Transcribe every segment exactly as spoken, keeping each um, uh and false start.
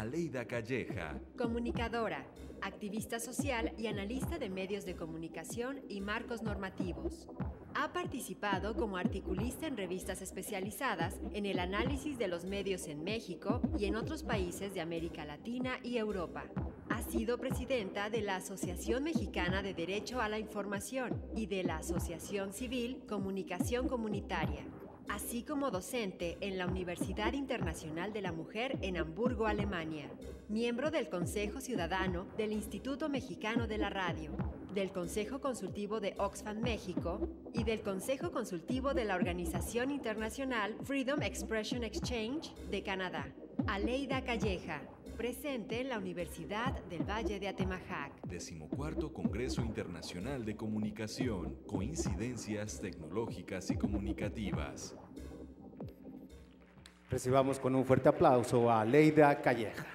Aleida Calleja. Comunicadora, activista social y analista de medios de comunicación y marcos normativos. Ha participado como articulista en revistas especializadas en el análisis de los medios en México y en otros países de América Latina y Europa. Ha sido presidenta de la Asociación Mexicana de Derecho a la Información y de la Asociación Civil Comunicación Comunitaria, así como docente en la Universidad Internacional de la Mujer en Hamburgo, Alemania. Miembro del Consejo Ciudadano del Instituto Mexicano de la Radio, del Consejo Consultivo de Oxfam México y del Consejo Consultivo de la Organización Internacional Freedom Expression Exchange de Canadá. Aleida Calleja, presente en la Universidad del Valle de Atemajac. Decimocuarto Congreso Internacional de Comunicación, Coincidencias Tecnológicas y Comunicativas. Recibamos con un fuerte aplauso a Aleida Calleja.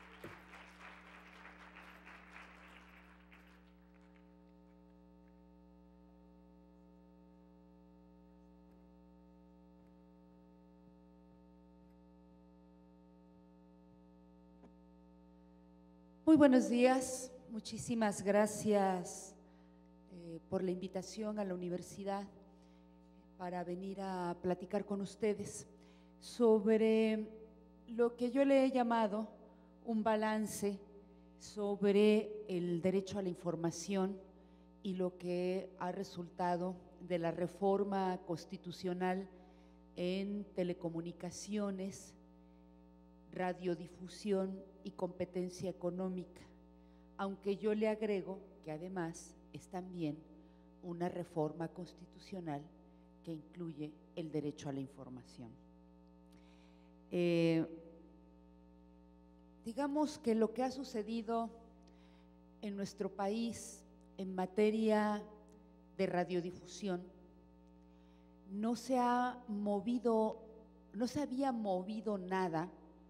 Muy buenos días, muchísimas gracias eh, por la invitación a la universidad para venir a platicar con ustedes sobre lo que yo le he llamado un balance sobre el derecho a la información y lo que ha resultado de la reforma constitucional en telecomunicaciones, radiodifusión y competencia económica, aunque yo le agrego que además es también una reforma constitucional que incluye el derecho a la información. Eh, digamos que lo que ha sucedido en nuestro país en materia de radiodifusión no se ha movido, no se había movido nada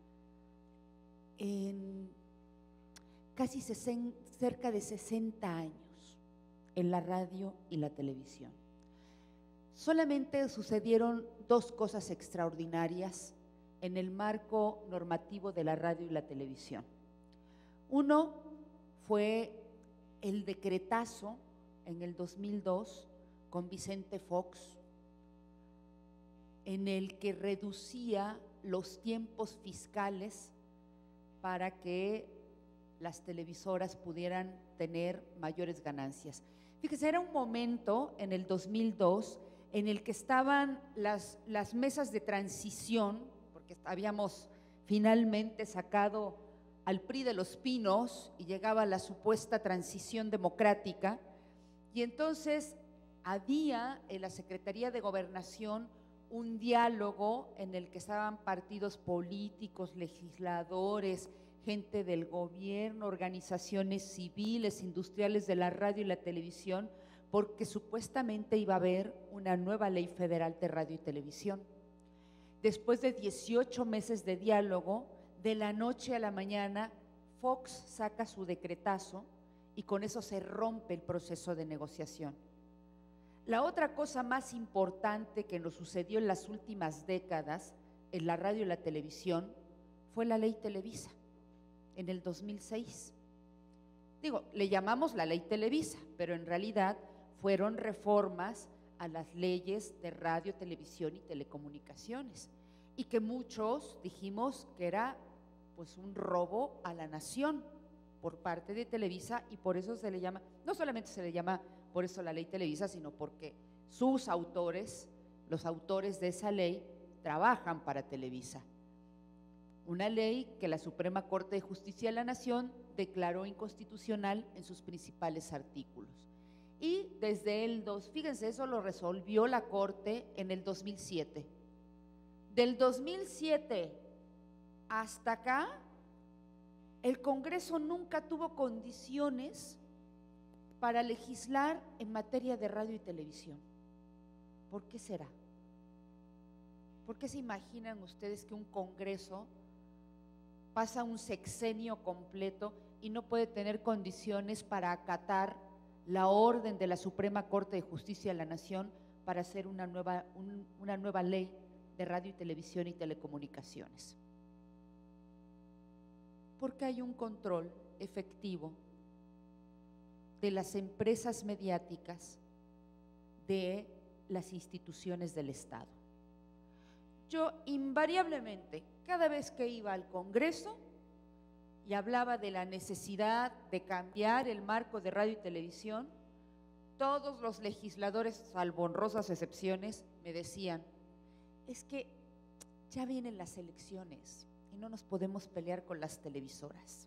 en casi sesenta, cerca de sesenta años en la radio y la televisión. Solamente sucedieron dos cosas extraordinarias en el marco normativo de la radio y la televisión. Uno fue el decretazo en el dos mil dos con Vicente Fox, en el que reducía los tiempos fiscales para que las televisoras pudieran tener mayores ganancias. Fíjese, era un momento en el dos mil dos en el que estaban las, las mesas de transición, porque habíamos finalmente sacado al P R I de los Pinos y llegaba la supuesta transición democrática, y entonces había en la Secretaría de Gobernación un diálogo en el que estaban partidos políticos, legisladores, gente del gobierno, organizaciones civiles, industriales de la radio y la televisión, porque supuestamente iba a haber una nueva ley federal de radio y televisión. Después de dieciocho meses de diálogo, de la noche a la mañana, Fox saca su decretazo y con eso se rompe el proceso de negociación. La otra cosa más importante que nos sucedió en las últimas décadas en la radio y la televisión fue la ley Televisa, en el dos mil seis. Digo, le llamamos la ley Televisa, pero en realidad fueron reformas a las leyes de radio, televisión y telecomunicaciones, y que muchos dijimos que era pues un robo a la nación por parte de Televisa, y por eso se le llama, no solamente se le llama por eso la ley Televisa, sino porque sus autores, los autores de esa ley, trabajan para Televisa. Una ley que la Suprema Corte de Justicia de la Nación declaró inconstitucional en sus principales artículos. Y desde el dos, fíjense, eso lo resolvió la Corte en el dos mil siete. Del dos mil siete hasta acá, el Congreso nunca tuvo condiciones para legislar en materia de radio y televisión. ¿Por qué será? ¿Por qué se imaginan ustedes que un Congreso pasa un sexenio completo y no puede tener condiciones para acatar la orden de la Suprema Corte de Justicia de la Nación para hacer una nueva, un, una nueva ley de radio y televisión y telecomunicaciones? porque hay un control efectivo de las empresas mediáticas de las instituciones del Estado. Yo invariablemente, cada vez que iba al Congreso y hablaba de la necesidad de cambiar el marco de radio y televisión, todos los legisladores, salvo honrosas excepciones, me decían, es que ya vienen las elecciones y no nos podemos pelear con las televisoras.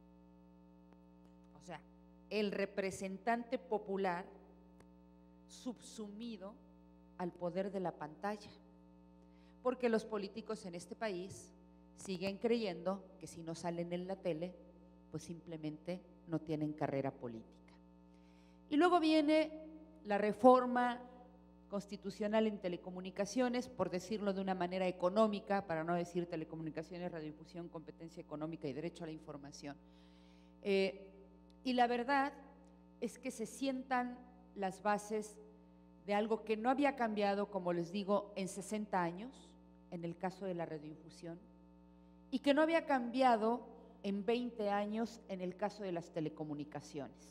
O sea, el representante popular subsumido al poder de la pantalla, porque los políticos en este país siguen creyendo que si no salen en la tele, pues simplemente no tienen carrera política. Y luego viene la reforma constitucional en telecomunicaciones, por decirlo de una manera económica, para no decir telecomunicaciones, radiodifusión, competencia económica y derecho a la información. Eh, y la verdad es que se sientan las bases de algo que no había cambiado, como les digo, en sesenta años, en el caso de la radiodifusión, y que no había cambiado en veinte años en el caso de las telecomunicaciones.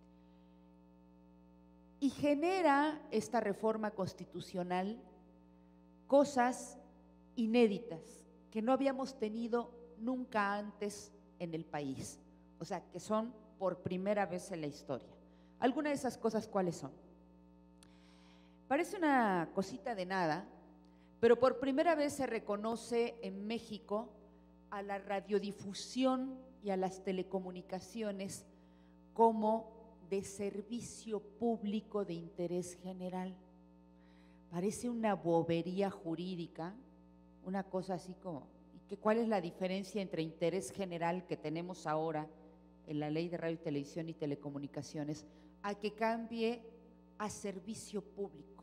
Y genera esta reforma constitucional cosas inéditas que no habíamos tenido nunca antes en el país, o sea, que son por primera vez en la historia. Algunas de esas cosas, ¿cuáles son? Parece una cosita de nada, pero por primera vez se reconoce en México a la radiodifusión y a las telecomunicaciones como de servicio público de interés general. Parece una bobería jurídica, una cosa así como, ¿y qué, cuál es la diferencia entre interés general que tenemos ahora en la Ley de Radio y Televisión y Telecomunicaciones a que cambie a servicio público?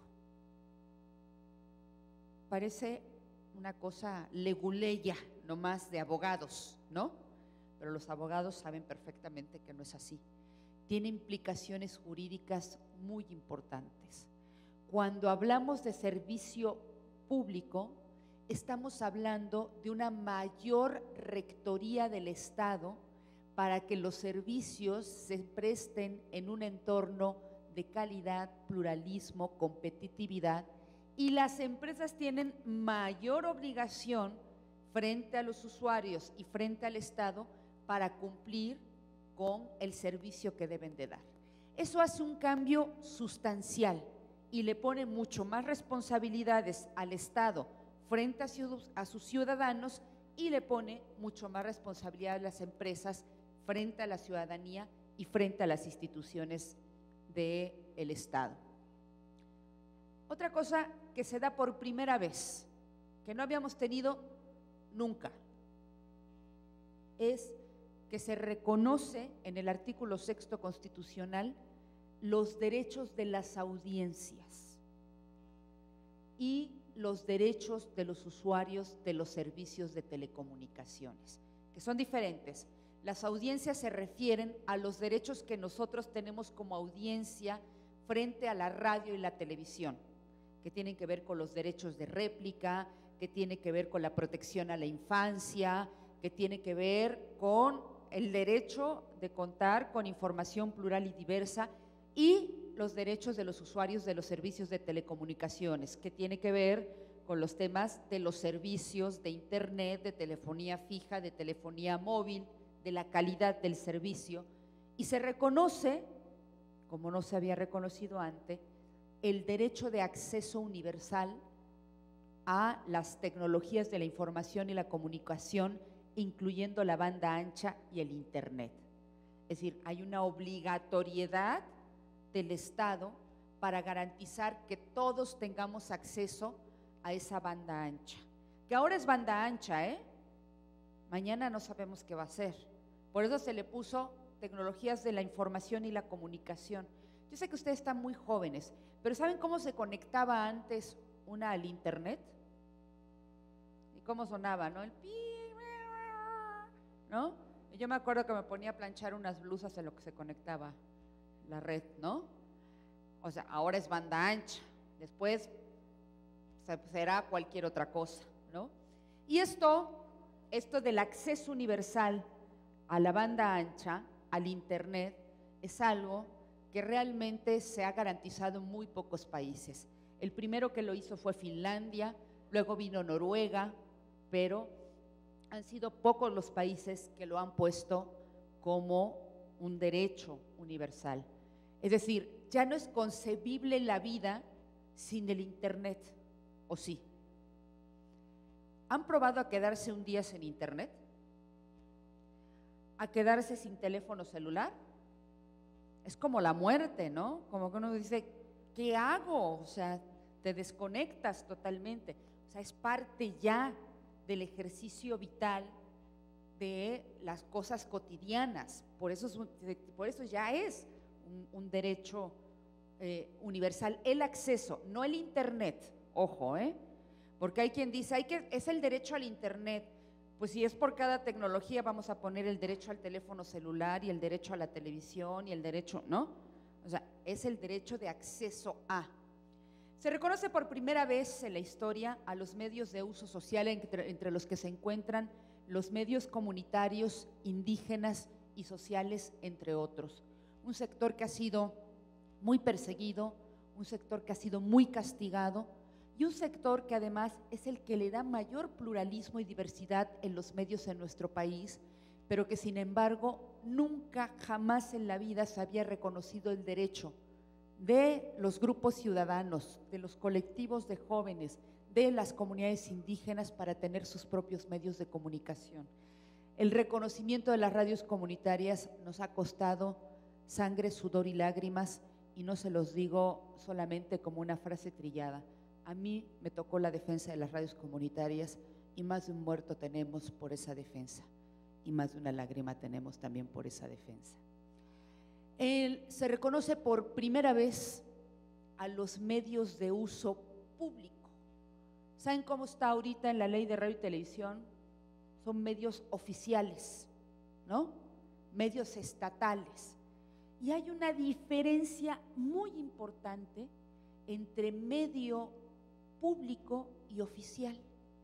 Parece una cosa leguleya, nomás de abogados, ¿no? Pero los abogados saben perfectamente que no es así. Tiene implicaciones jurídicas muy importantes. Cuando hablamos de servicio público, estamos hablando de una mayor rectoría del Estado para que los servicios se presten en un entorno de calidad, pluralismo, competitividad, y las empresas tienen mayor obligación frente a los usuarios y frente al Estado para cumplir con el servicio que deben de dar. Eso hace un cambio sustancial y le pone mucho más responsabilidades al Estado frente a, sus, a sus ciudadanos, y le pone mucho más responsabilidad a las empresas frente a la ciudadanía y frente a las instituciones del Estado. Otra cosa que se da por primera vez, que no habíamos tenido nunca, es que se reconoce en el artículo sexto constitucional los derechos de las audiencias y los derechos de los usuarios de los servicios de telecomunicaciones, que son diferentes. Las audiencias se refieren a los derechos que nosotros tenemos como audiencia frente a la radio y la televisión, que tienen que ver con los derechos de réplica, que tiene que ver con la protección a la infancia, que tiene que ver con el derecho de contar con información plural y diversa, y los derechos de los usuarios de los servicios de telecomunicaciones, que tiene que ver con los temas de los servicios de internet, de telefonía fija, de telefonía móvil, de la calidad del servicio, y se reconoce, como no se había reconocido antes, el derecho de acceso universal a las tecnologías de la información y la comunicación, incluyendo la banda ancha y el internet. Es decir, hay una obligatoriedad del Estado para garantizar que todos tengamos acceso a esa banda ancha, que ahora es banda ancha, ¿eh? Mañana no sabemos qué va a ser. Por eso se le puso tecnologías de la información y la comunicación. Yo sé que ustedes están muy jóvenes, pero ¿saben cómo se conectaba antes una al internet? ¿Y cómo sonaba, no? El pi, ¿no? Y yo me acuerdo que me ponía a planchar unas blusas en lo que se conectaba la red, ¿no? O sea, ahora es banda ancha, después será cualquier otra cosa, ¿no? Y esto, esto del acceso universal a la banda ancha, al Internet, es algo que realmente se ha garantizado en muy pocos países. El primero que lo hizo fue Finlandia, luego vino Noruega, pero han sido pocos los países que lo han puesto como un derecho universal. Es decir, ya no es concebible la vida sin el Internet, ¿o sí? ¿Han probado a quedarse un día sin Internet? ¿A quedarse sin teléfono celular? Es como la muerte, ¿no? Como que uno dice, ¿qué hago? O sea, te desconectas totalmente. O sea, es parte ya del ejercicio vital de las cosas cotidianas. Por eso, es un, por eso ya es un, un derecho eh, universal. El acceso, no el Internet, ojo, ¿eh? Porque hay quien dice, hay que, es el derecho al Internet. Pues si es por cada tecnología, vamos a poner el derecho al teléfono celular y el derecho a la televisión y el derecho, ¿no? O sea, es el derecho de acceso a. Se reconoce por primera vez en la historia a los medios de uso social, entre, entre los que se encuentran los medios comunitarios, indígenas y sociales, entre otros. Un sector que ha sido muy perseguido, un sector que ha sido muy castigado, y un sector que además es el que le da mayor pluralismo y diversidad en los medios en nuestro país, pero que sin embargo nunca, jamás en la vida se había reconocido el derecho de los grupos ciudadanos, de los colectivos de jóvenes, de las comunidades indígenas para tener sus propios medios de comunicación. El reconocimiento de las radios comunitarias nos ha costado sangre, sudor y lágrimas, y no se los digo solamente como una frase trillada. A mí me tocó la defensa de las radios comunitarias y más de un muerto tenemos por esa defensa y más de una lágrima tenemos también por esa defensa. Él se reconoce por primera vez a los medios de uso público. ¿Saben cómo está ahorita en la ley de radio y televisión? Son medios oficiales, ¿no? Medios estatales. Y hay una diferencia muy importante entre medio público y oficial.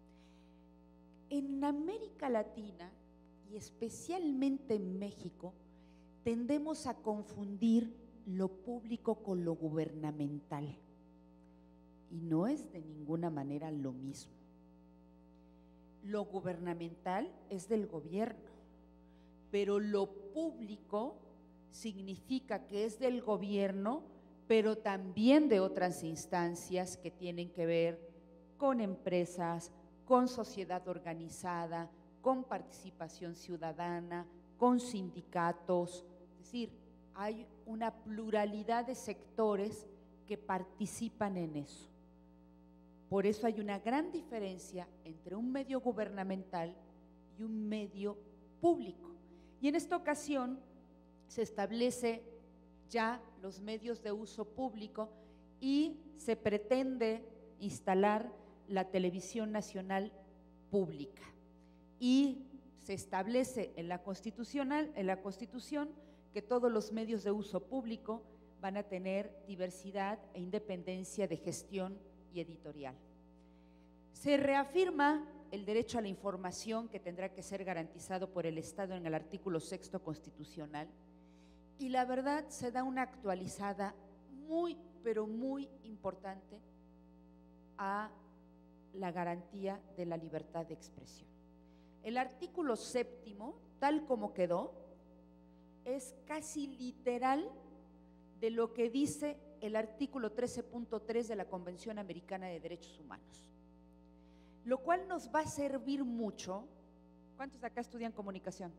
En América Latina y especialmente en México, tendemos a confundir lo público con lo gubernamental y no es de ninguna manera lo mismo. Lo gubernamental es del gobierno, pero lo público significa que es del gobierno, pero también de otras instancias que tienen que ver con empresas, con sociedad organizada, con participación ciudadana, con sindicatos. Es decir, hay una pluralidad de sectores que participan en eso. Por eso hay una gran diferencia entre un medio gubernamental y un medio público. Y en esta ocasión se establece ya los medios de uso público y se pretende instalar la televisión nacional pública. Y se establece en la constitucional, en la Constitución que todos los medios de uso público van a tener diversidad e independencia de gestión y editorial. Se reafirma el derecho a la información que tendrá que ser garantizado por el Estado en el artículo sexto constitucional. Y la verdad se da una actualizada muy, pero muy importante a la garantía de la libertad de expresión. El artículo séptimo, tal como quedó, es casi literal de lo que dice el artículo trece punto tres de la Convención Americana de Derechos Humanos, lo cual nos va a servir mucho. ¿Cuántos de acá estudian comunicación?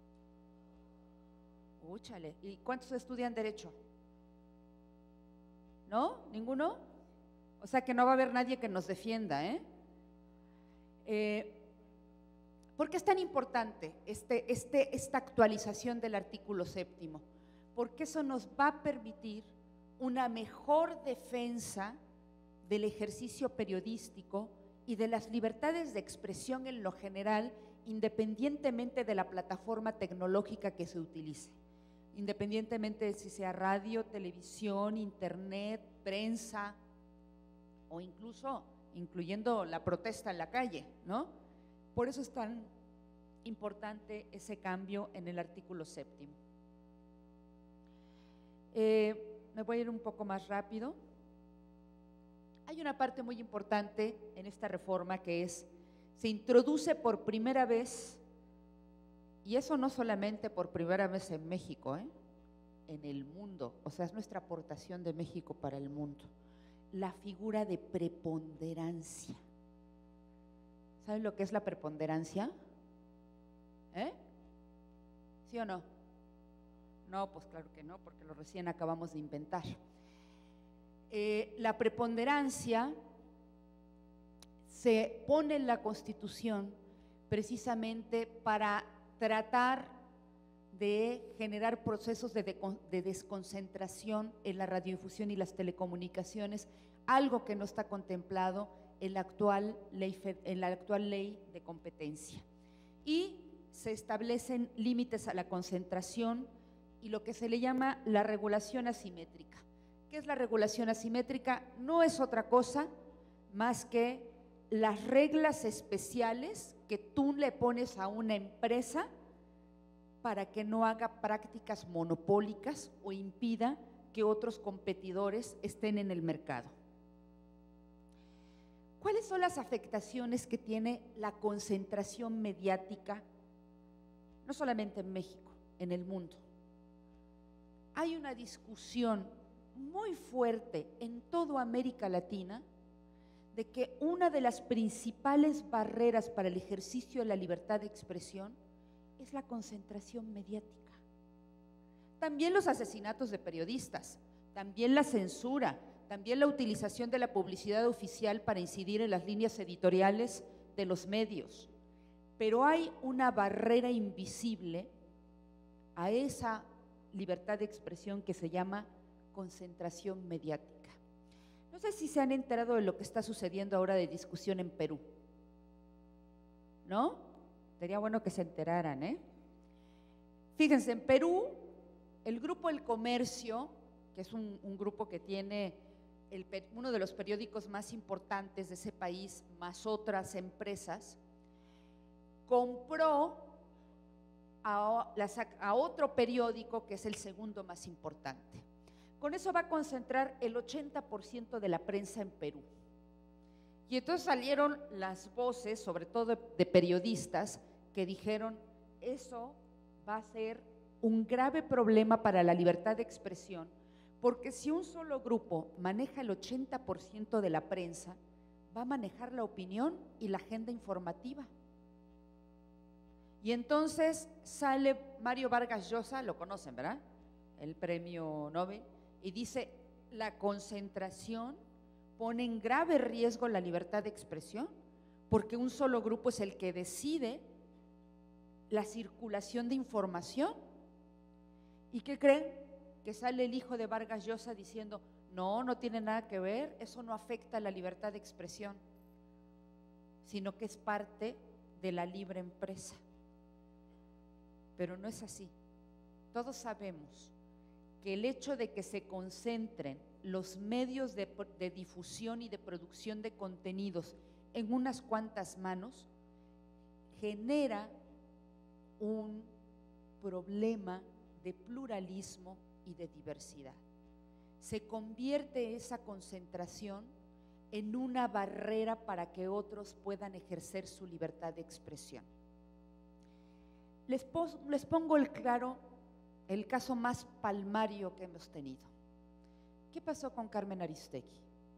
Úchale. ¿Y cuántos estudian derecho? ¿No? ¿Ninguno? O sea que no va a haber nadie que nos defienda, ¿eh? eh ¿Por qué es tan importante este, este, esta actualización del artículo séptimo? Porque eso nos va a permitir una mejor defensa del ejercicio periodístico y de las libertades de expresión en lo general, independientemente de la plataforma tecnológica que se utilice, independientemente de si sea radio, televisión, internet, prensa o incluso incluyendo la protesta en la calle, ¿no? Por eso es tan importante ese cambio en el artículo séptimo. Eh, me voy a ir un poco más rápido. Hay una parte muy importante en esta reforma que es, se introduce por primera vez, y eso no solamente por primera vez en México, ¿eh? en el mundo, o sea, es nuestra aportación de México para el mundo, la figura de preponderancia. ¿Saben lo que es la preponderancia? ¿Eh? ¿Sí o no? No, pues claro que no, porque lo recién acabamos de inventar. Eh, la preponderancia se pone en la Constitución precisamente para tratar de generar procesos de, de, de desconcentración en la radiodifusión y las telecomunicaciones, algo que no está contemplado en la actual ley, en la actual ley de competencia. Y se establecen límites a la concentración y lo que se le llama la regulación asimétrica. ¿Qué es la regulación asimétrica? No es otra cosa más que las reglas especiales que tú le pones a una empresa para que no haga prácticas monopólicas o impida que otros competidores estén en el mercado. ¿Cuáles son las afectaciones que tiene la concentración mediática, no solamente en México, en el mundo? Hay una discusión muy fuerte en toda América Latina de que una de las principales barreras para el ejercicio de la libertad de expresión es la concentración mediática. También los asesinatos de periodistas, también la censura, también la utilización de la publicidad oficial para incidir en las líneas editoriales de los medios. Pero hay una barrera invisible a esa libertad de expresión que se llama concentración mediática. No sé si se han enterado de lo que está sucediendo ahora de discusión en Perú, ¿no? Sería bueno que se enteraran, ¿eh? Fíjense, en Perú, el Grupo El Comercio, que es un, un grupo que tiene el, uno de los periódicos más importantes de ese país, más otras empresas, compró a, a otro periódico que es el segundo más importante. Con eso va a concentrar el ochenta por ciento de la prensa en Perú. Y entonces salieron las voces, sobre todo de, de periodistas, que dijeron, eso va a ser un grave problema para la libertad de expresión, porque si un solo grupo maneja el ochenta por ciento de la prensa, va a manejar la opinión y la agenda informativa. Y entonces sale Mario Vargas Llosa, lo conocen, ¿verdad? El premio Nobel, y dice, la concentración pone en grave riesgo la libertad de expresión, porque un solo grupo es el que decide la circulación de información. ¿Y qué creen? Que sale el hijo de Vargas Llosa diciendo, no, no tiene nada que ver, eso no afecta a la libertad de expresión, sino que es parte de la libre empresa. Pero no es así. Todos sabemos que el hecho de que se concentren los medios de, de difusión y de producción de contenidos en unas cuantas manos genera un problema de pluralismo y de diversidad. Se convierte esa concentración en una barrera para que otros puedan ejercer su libertad de expresión. Les, pos, les pongo el claro, el caso más palmario que hemos tenido. ¿Qué pasó con Carmen Aristegui?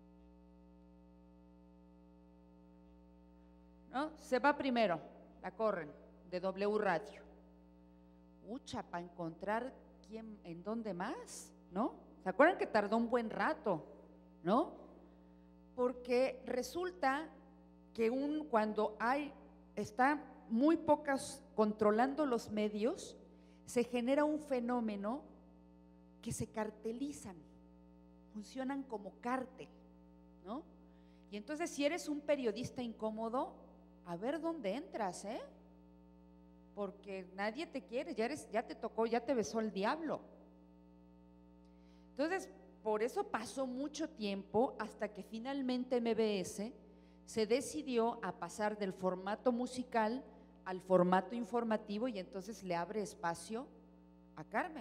¿No? Se va primero, la corren, de W Radio. Ucha, para encontrar quién, en dónde más, ¿no? ¿Se acuerdan que tardó un buen rato, no? Porque resulta que un, cuando hay, está muy pocas controlando los medios, se genera un fenómeno que se cartelizan, funcionan como cártel, ¿no? Y entonces si eres un periodista incómodo, a ver dónde entras, ¿eh? Porque nadie te quiere, ya, eres, ya te tocó, ya te besó el diablo. Entonces, por eso pasó mucho tiempo hasta que finalmente M B S se decidió a pasar del formato musical al formato informativo y entonces le abre espacio a Carmen.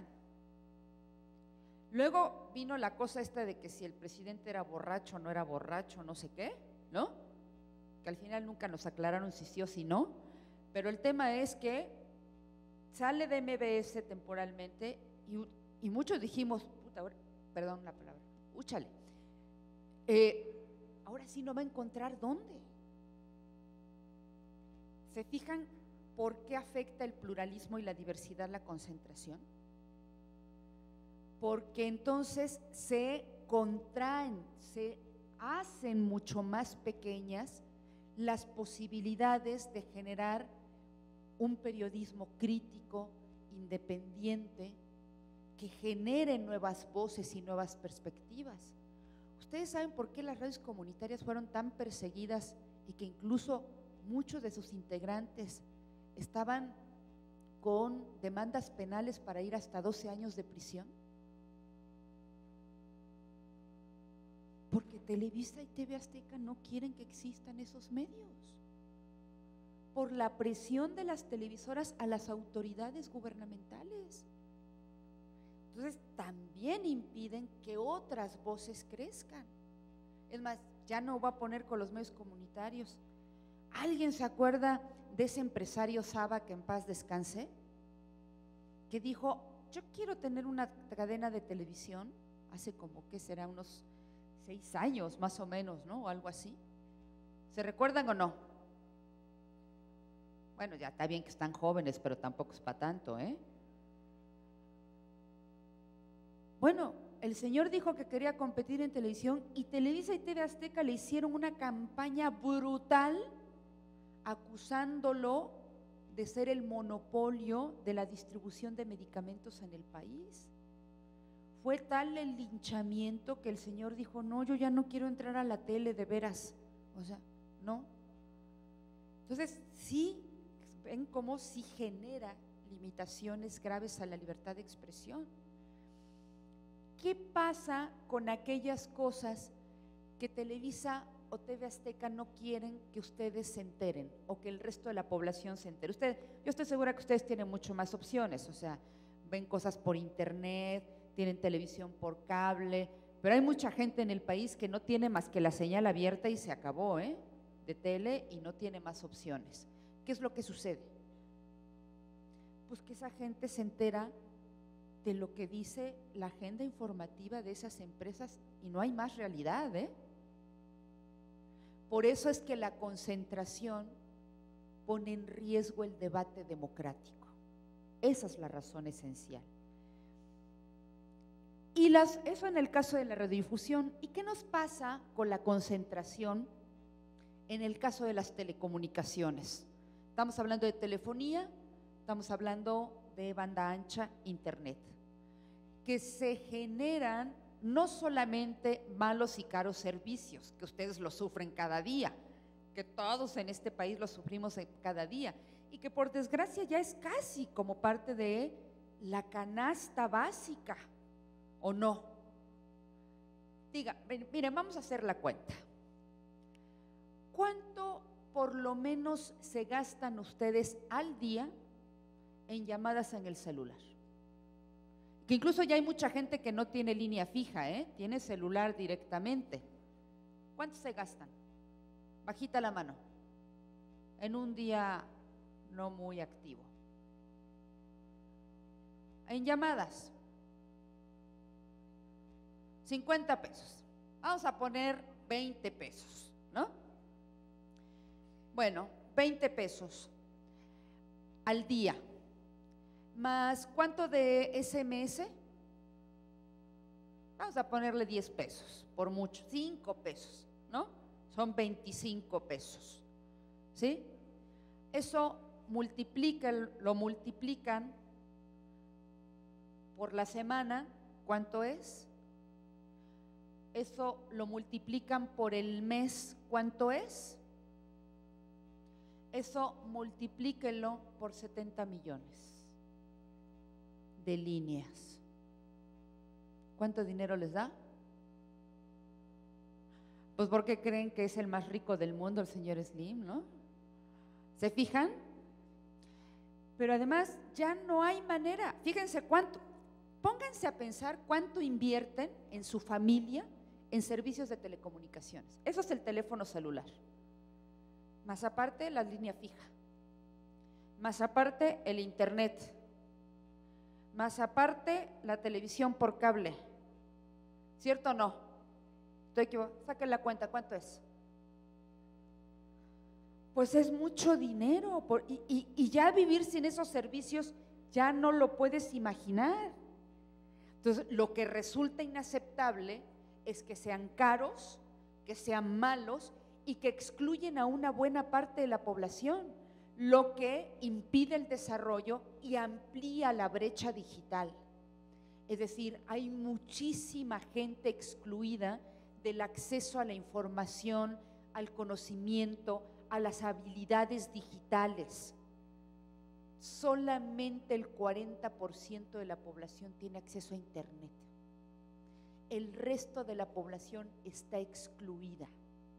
Luego vino la cosa esta de que si el presidente era borracho o no era borracho, no sé qué, ¿no? Que al final nunca nos aclararon si sí o si no, pero el tema es que sale de M B S temporalmente y, y muchos dijimos, puta, ahora, perdón la palabra, úchale, eh, ahora sí no va a encontrar dónde. ¿Se fijan por qué afecta el pluralismo y la diversidad la concentración? Porque entonces se contraen, se hacen mucho más pequeñas las posibilidades de generar un periodismo crítico, independiente, que genere nuevas voces y nuevas perspectivas. ¿Ustedes saben por qué las radios comunitarias fueron tan perseguidas y que incluso muchos de sus integrantes estaban con demandas penales para ir hasta doce años de prisión? Porque Televisa y T V Azteca no quieren que existan esos medios, por la presión de las televisoras a las autoridades gubernamentales. Entonces también impiden que otras voces crezcan. Es más, ya no voy a poner con los medios comunitarios. ¿Alguien se acuerda de ese empresario Saba, que en paz descanse, que dijo, yo quiero tener una cadena de televisión? Hace como que será unos seis años más o menos, ¿no? O algo así. ¿Se recuerdan o no? Bueno, ya está bien que están jóvenes, pero tampoco es para tanto, ¿eh? Bueno, el señor dijo que quería competir en televisión y Televisa y T V Azteca le hicieron una campaña brutal acusándolo de ser el monopolio de la distribución de medicamentos en el país. Fue tal el linchamiento que el señor dijo, no, yo ya no quiero entrar a la tele de veras, o sea, no. Entonces, sí, ven cómo sí genera limitaciones graves a la libertad de expresión. ¿Qué pasa con aquellas cosas que Televisa o T V Azteca no quieren que ustedes se enteren o que el resto de la población se entere? Usted, yo estoy segura que ustedes tienen mucho más opciones, o sea, ven cosas por internet, tienen televisión por cable, pero hay mucha gente en el país que no tiene más que la señal abierta y se acabó, ¿eh? De tele, y no tiene más opciones. ¿Qué es lo que sucede? Pues que esa gente se entera de lo que dice la agenda informativa de esas empresas y no hay más realidad, ¿eh? Por eso es que la concentración pone en riesgo el debate democrático. Esa es la razón esencial. Y las, eso en el caso de la radiodifusión. ¿Y qué nos pasa con la concentración en el caso de las telecomunicaciones? Estamos hablando de telefonía, estamos hablando de banda ancha, internet, que se generan no solamente malos y caros servicios, que ustedes lo sufren cada día, que todos en este país lo sufrimos cada día, y que por desgracia ya es casi como parte de la canasta básica, ¿o no? Diga, miren, vamos a hacer la cuenta. ¿Cuánto por lo menos se gastan ustedes al día en llamadas en el celular? Que incluso ya hay mucha gente que no tiene línea fija, ¿eh? Tiene celular directamente. ¿Cuánto se gastan? Bajita la mano. En un día no muy activo. En llamadas, cincuenta pesos. Vamos a poner veinte pesos, ¿no? Bueno, veinte pesos al día. Más, ¿cuánto de ese eme ese? Vamos a ponerle diez pesos, por mucho, cinco pesos, ¿no? Son veinticinco pesos, ¿sí? Eso multiplica, lo multiplican por la semana, ¿cuánto es? Eso lo multiplican por el mes, ¿cuánto es? Eso multiplíquenlo por setenta millones de líneas. ¿Cuánto dinero les da? Pues porque creen que es el más rico del mundo el señor Slim, ¿no? ¿Se fijan? Pero además ya no hay manera. Fíjense cuánto, pónganse a pensar cuánto invierten en su familia en servicios de telecomunicaciones. Eso es el teléfono celular. Más aparte la línea fija. Más aparte el internet. Más aparte la televisión por cable. ¿Cierto o no? Estoy equivocada. Saquen la cuenta, ¿cuánto es? Pues es mucho dinero por, y, y, y ya vivir sin esos servicios ya no lo puedes imaginar. Entonces, lo que resulta inaceptable es que sean caros, que sean malos y que excluyen a una buena parte de la población, lo que impide el desarrollo y amplía la brecha digital. Es decir, hay muchísima gente excluida del acceso a la información, al conocimiento, a las habilidades digitales. Solamente el cuarenta por ciento de la población tiene acceso a internet. El resto de la población está excluida.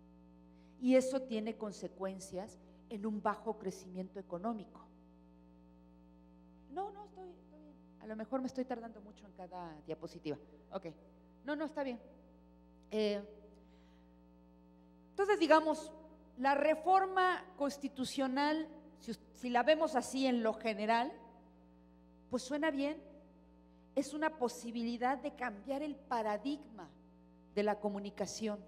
Y eso tiene consecuencias en un bajo crecimiento económico. No, no, estoy, estoy bien. A lo mejor me estoy tardando mucho en cada diapositiva. Ok. No, no, está bien. Eh, entonces, digamos, la reforma constitucional, si, si la vemos así en lo general, pues suena bien. Es una posibilidad de cambiar el paradigma de la comunicación.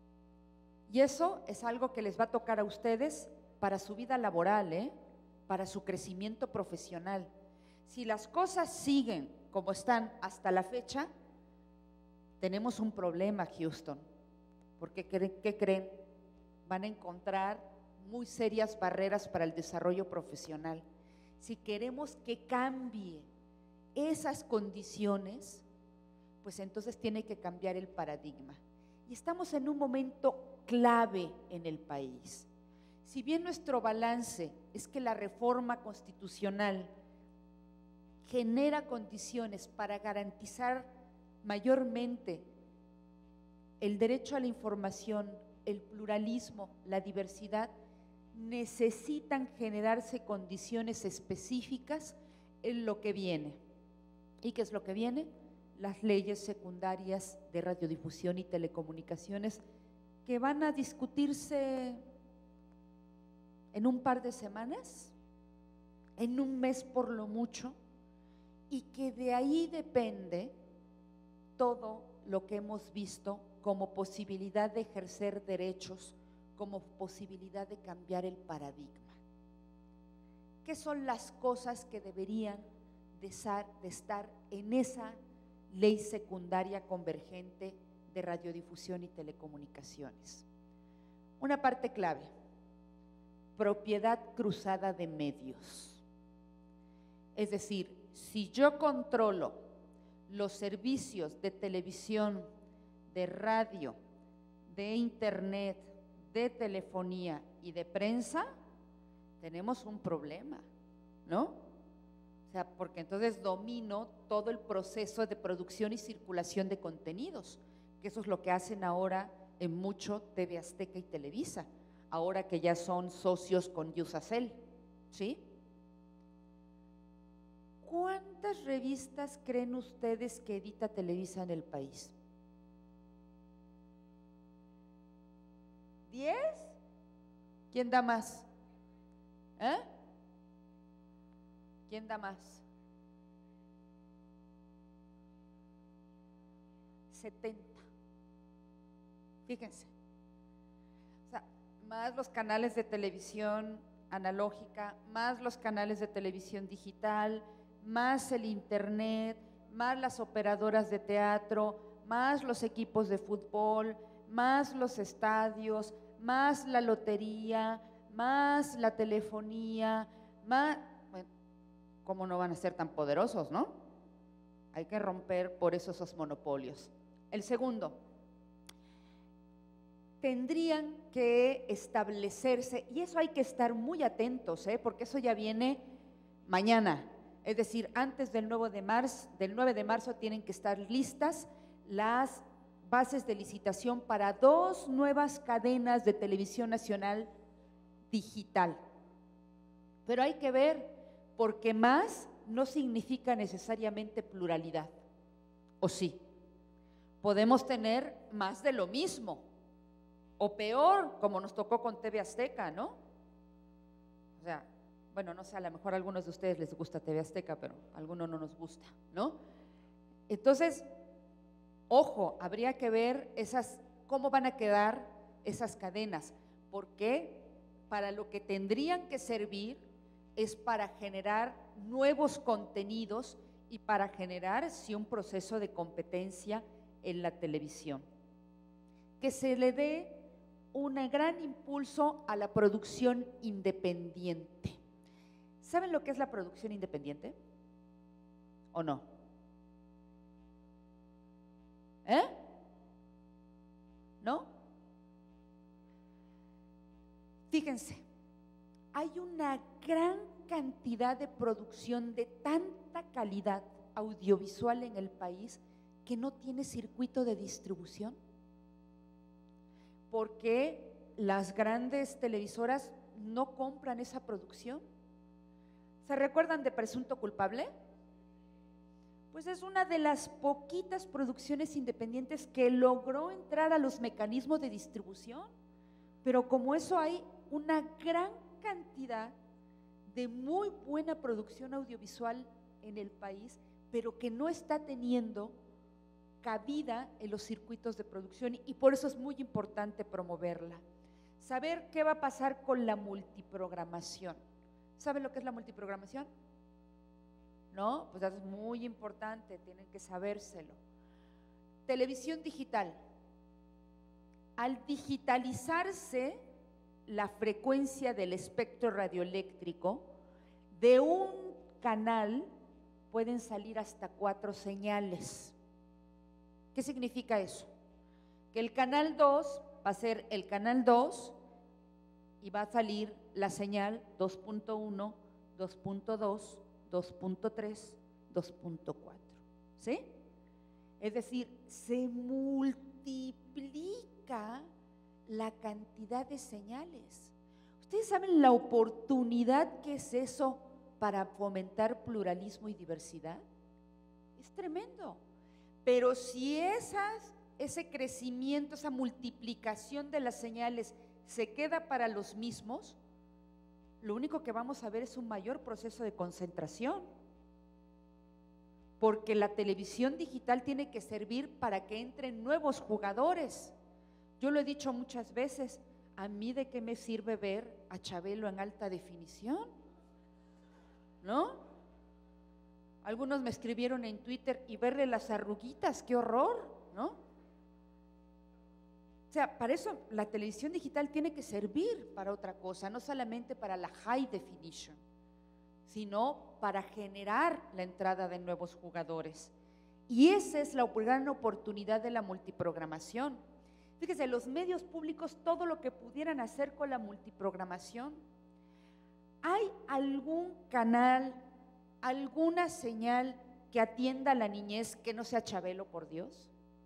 Y eso es algo que les va a tocar a ustedes para su vida laboral, ¿eh? Para su crecimiento profesional. Si las cosas siguen como están hasta la fecha, tenemos un problema, Houston. Porque, ¿qué creen? Van a encontrar muy serias barreras para el desarrollo profesional. Si queremos que cambie esas condiciones, pues entonces tiene que cambiar el paradigma. Y estamos en un momento clave en el país. Si bien nuestro balance es que la reforma constitucional genera condiciones para garantizar mayormente el derecho a la información, el pluralismo, la diversidad, necesitan generarse condiciones específicas en lo que viene. ¿Y qué es lo que viene? Las leyes secundarias de radiodifusión y telecomunicaciones que van a discutirse en un par de semanas, en un mes por lo mucho, y que de ahí depende todo lo que hemos visto como posibilidad de ejercer derechos, como posibilidad de cambiar el paradigma. ¿Qué son las cosas que deberían de estar en esa ley secundaria convergente de radiodifusión y telecomunicaciones? Una parte clave: propiedad cruzada de medios. Es decir, si yo controlo los servicios de televisión, de radio, de internet, de telefonía y de prensa, tenemos un problema, ¿no? O sea, porque entonces domino todo el proceso de producción y circulación de contenidos, que eso es lo que hacen ahora en mucho T V Azteca y Televisa, ahora que ya son socios con Yusacell, ¿sí? ¿Cuántas revistas creen ustedes que edita Televisa en el país? ¿Diez? ¿Quién da más? ¿Eh? ¿Quién da más? setenta. Fíjense. O sea, más los canales de televisión analógica, más los canales de televisión digital, más el internet, más las operadoras de teatro, más los equipos de fútbol, más los estadios, más la lotería, más la telefonía, más… Bueno, ¿cómo no van a ser tan poderosos, no? Hay que romper por eso esos monopolios. El segundo, tendrían que establecerse, y eso hay que estar muy atentos, ¿eh? Porque eso ya viene mañana. Es decir, antes del nueve de marzo, del nueve de marzo tienen que estar listas las bases de licitación para dos nuevas cadenas de televisión nacional digital. Pero hay que ver, porque más no significa necesariamente pluralidad, ¿o sí? Podemos tener más de lo mismo, o peor, como nos tocó con T V Azteca, ¿no? O sea, bueno, no sé, a lo mejor a algunos de ustedes les gusta T V Azteca, pero a algunos no nos gusta, ¿no? Entonces, ojo, habría que ver esas, cómo van a quedar esas cadenas, porque para lo que tendrían que servir es para generar nuevos contenidos y para generar, sí, un proceso de competencia en la televisión. Que se le dé un gran impulso a la producción independiente. ¿Saben lo que es la producción independiente? ¿O no? ¿Eh? ¿No? Fíjense, hay una gran cantidad de producción de tanta calidad audiovisual en el país que no tiene circuito de distribución, porque las grandes televisoras no compran esa producción. ¿Se recuerdan de Presunto Culpable? Pues es una de las poquitas producciones independientes que logró entrar a los mecanismos de distribución, pero como eso hay una gran cantidad de muy buena producción audiovisual en el país, pero que no está teniendo cabida en los circuitos de producción, y por eso es muy importante promoverla. Saber qué va a pasar con la multiprogramación. ¿Saben lo que es la multiprogramación? ¿No? Pues eso es muy importante, tienen que sabérselo. Televisión digital. Al digitalizarse la frecuencia del espectro radioeléctrico, de un canal pueden salir hasta cuatro señales. ¿Qué significa eso? Que el canal dos va a ser el canal dos y va a salir la señal dos punto uno, dos punto dos, dos punto tres, dos punto cuatro. ¿Sí? Es decir, se multiplica la cantidad de señales. ¿Ustedes saben la oportunidad que es eso para fomentar pluralismo y diversidad? Es tremendo. Pero si esas, ese crecimiento, esa multiplicación de las señales se queda para los mismos, lo único que vamos a ver es un mayor proceso de concentración, porque la televisión digital tiene que servir para que entren nuevos jugadores. Yo lo he dicho muchas veces, ¿a mí de qué me sirve ver a Chabelo en alta definición? ¿No? Algunos me escribieron en Twitter, y verle las arruguitas, qué horror, ¿no? O sea, para eso la televisión digital tiene que servir para otra cosa, no solamente para la high definition, sino para generar la entrada de nuevos jugadores. Y esa es la gran oportunidad de la multiprogramación. Fíjese, los medios públicos, todo lo que pudieran hacer con la multiprogramación. ¿Hay algún canal, alguna señal que atienda a la niñez que no sea Chabelo, por Dios?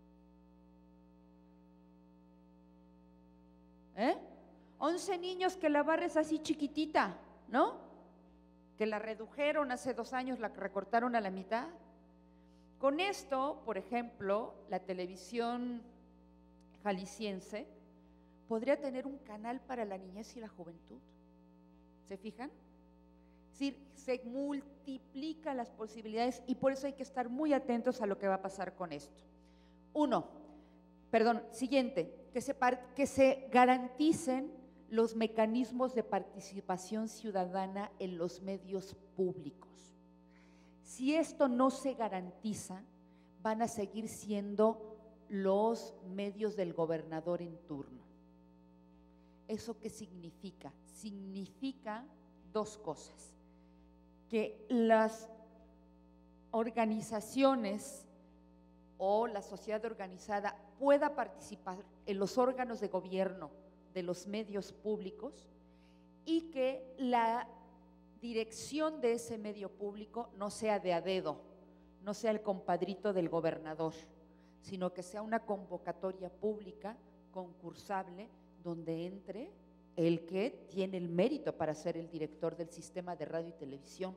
¿Eh? once niños que la barres así chiquitita, ¿no? Que la redujeron hace dos años, la recortaron a la mitad. Con esto, por ejemplo, la televisión jalisciense podría tener un canal para la niñez y la juventud. ¿Se fijan? Es decir, se multiplican las posibilidades, y por eso hay que estar muy atentos a lo que va a pasar con esto. Uno, perdón, siguiente, que se, que se garanticen los mecanismos de participación ciudadana en los medios públicos. Si esto no se garantiza, van a seguir siendo los medios del gobernador en turno. ¿Eso qué significa? Significa dos cosas: que las organizaciones o la sociedad organizada pueda participar en los órganos de gobierno de los medios públicos, y que la dirección de ese medio público no sea de a dedo, no sea el compadrito del gobernador, sino que sea una convocatoria pública, concursable, donde entre el que tiene el mérito para ser el director del sistema de radio y televisión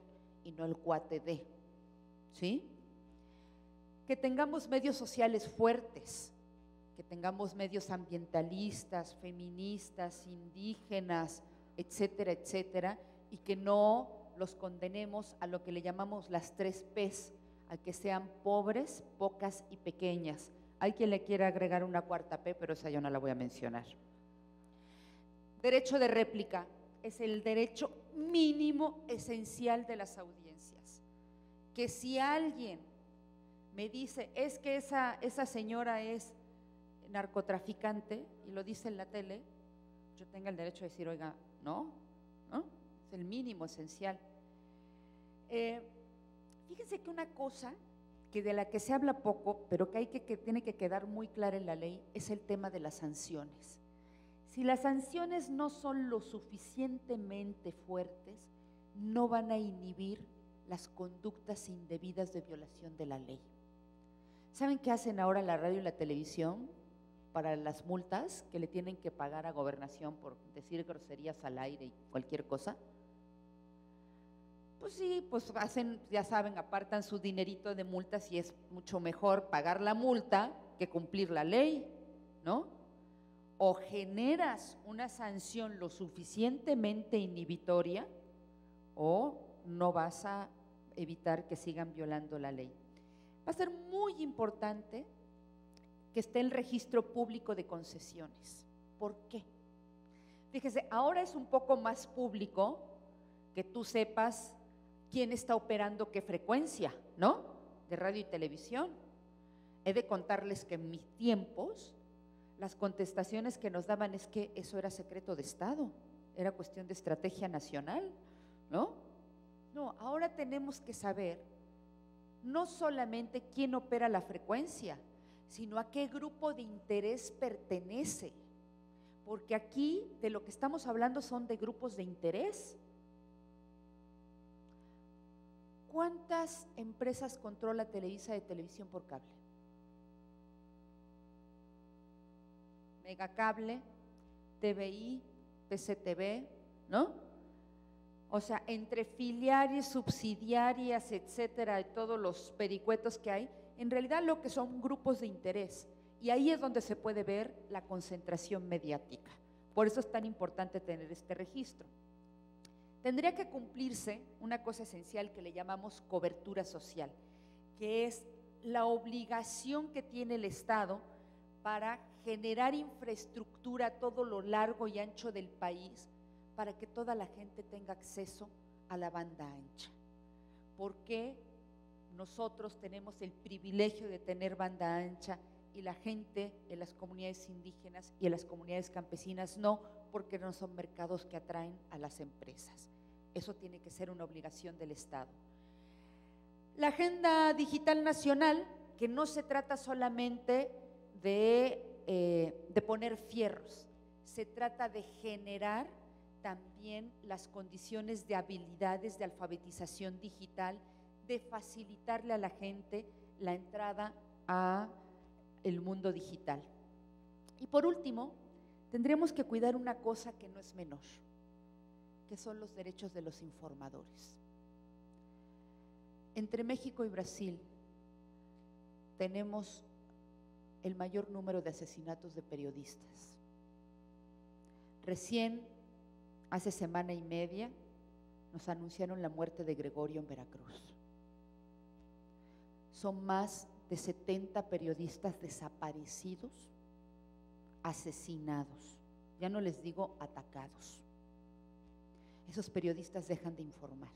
y no el cuate de, ¿sí? Que tengamos medios sociales fuertes, que tengamos medios ambientalistas, feministas, indígenas, etcétera, etcétera, y que no los condenemos a lo que le llamamos las tres P's, a que sean pobres, pocas y pequeñas. Hay quien le quiera agregar una cuarta P, pero esa yo no la voy a mencionar. Derecho de réplica es el derecho mínimo esencial de las audiencias. Que si alguien me dice, es que esa, esa señora es narcotraficante, y lo dice en la tele, yo tenga el derecho de decir, oiga, no, ¿no? Es el mínimo esencial. Eh, fíjense que una cosa que de la que se habla poco, pero que, hay que, que tiene que quedar muy clara en la ley, es el tema de las sanciones. Si las sanciones no son lo suficientemente fuertes, no van a inhibir las conductas indebidas de violación de la ley. ¿Saben qué hacen ahora la radio y la televisión para las multas que le tienen que pagar a Gobernación por decir groserías al aire y cualquier cosa? Pues sí, pues hacen, ya saben, apartan su dinerito de multas y es mucho mejor pagar la multa que cumplir la ley, ¿no? O generas una sanción lo suficientemente inhibitoria o no vas a evitar que sigan violando la ley. Va a ser muy importante que esté el registro público de concesiones. ¿Por qué? Fíjese, ahora es un poco más público que tú sepas quién está operando qué frecuencia, ¿no? De radio y televisión. He de contarles que en mis tiempos las contestaciones que nos daban es que eso era secreto de Estado, era cuestión de estrategia nacional, ¿no? No, ahora tenemos que saber no solamente quién opera la frecuencia, sino a qué grupo de interés pertenece, porque aquí de lo que estamos hablando son de grupos de interés. ¿Cuántas empresas controla Televisa de televisión por cable? Megacable, T V I, P C T V, ¿no? O sea, entre filiales, subsidiarias, etcétera, de todos los pericuetos que hay, en realidad lo que son grupos de interés. Y ahí es donde se puede ver la concentración mediática. Por eso es tan importante tener este registro. Tendría que cumplirse una cosa esencial que le llamamos cobertura social, que es la obligación que tiene el Estado para generar infraestructura a todo lo largo y ancho del país para que toda la gente tenga acceso a la banda ancha. Porque nosotros tenemos el privilegio de tener banda ancha y la gente en las comunidades indígenas y en las comunidades campesinas no, porque no son mercados que atraen a las empresas. Eso tiene que ser una obligación del Estado. La Agenda Digital Nacional, que no se trata solamente de, eh, de poner fierros, se trata de generar también las condiciones de habilidades de alfabetización digital, de facilitarle a la gente la entrada a el mundo digital. Y por último, tendremos que cuidar una cosa que no es menor, que son los derechos de los informadores. Entre México y Brasil tenemos el mayor número de asesinatos de periodistas. Recién, hace semana y media, nos anunciaron la muerte de Gregorio en Veracruz. Son más de setenta periodistas desaparecidos, asesinados, ya no les digo atacados. Esos periodistas dejan de informar.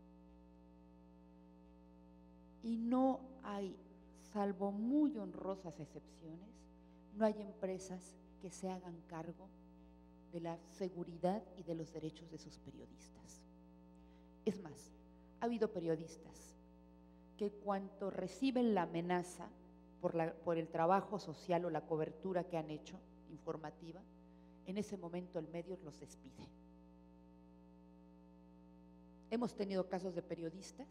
Y no hay, salvo muy honrosas excepciones, no hay empresas que se hagan cargo de la seguridad y de los derechos de sus periodistas. Es más, ha habido periodistas que cuando reciben la amenaza por, la, por el trabajo social o la cobertura que han hecho informativa, en ese momento el medio los despide. Hemos tenido casos de periodistas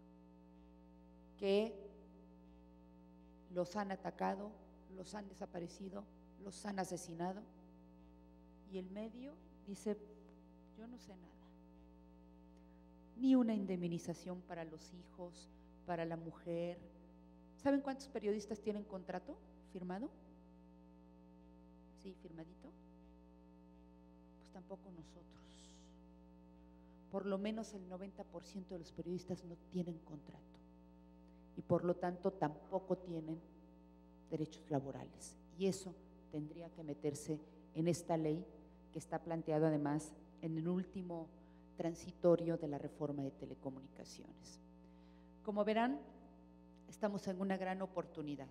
que los han atacado, los han desaparecido, los han asesinado y el medio dice, yo no sé nada. ni una indemnización para los hijos, para la mujer. ¿Saben cuántos periodistas tienen contrato firmado? Sí, firmadito. Pues tampoco nosotros. Por lo menos el noventa por ciento de los periodistas no tienen contrato y por lo tanto tampoco tienen derechos laborales. Y eso tendría que meterse en esta ley que está planteado además en el último transitorio de la reforma de telecomunicaciones. Como verán, estamos en una gran oportunidad.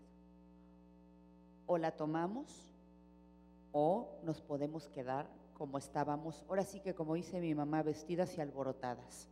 O la tomamos o nos podemos quedar como estábamos, ahora sí que como dice mi mamá, vestidas y alborotadas.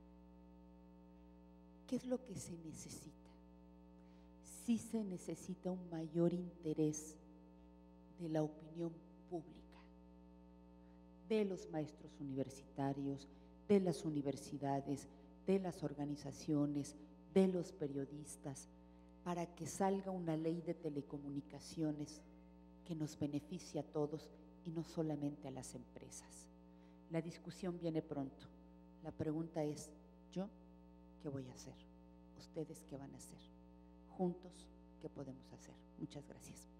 ¿Qué es lo que se necesita? Sí se necesita un mayor interés de la opinión pública, de los maestros universitarios, de las universidades, de las organizaciones, de los periodistas, para que salga una ley de telecomunicaciones que nos beneficie a todos y no solamente a las empresas. La discusión viene pronto. La pregunta es, ¿yo qué voy a hacer? ¿Ustedes qué van a hacer? Juntos, ¿qué podemos hacer? Muchas gracias.